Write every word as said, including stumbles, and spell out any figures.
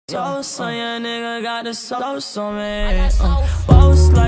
Sauce on ya, nigga got the sauce on me. Uh, boss like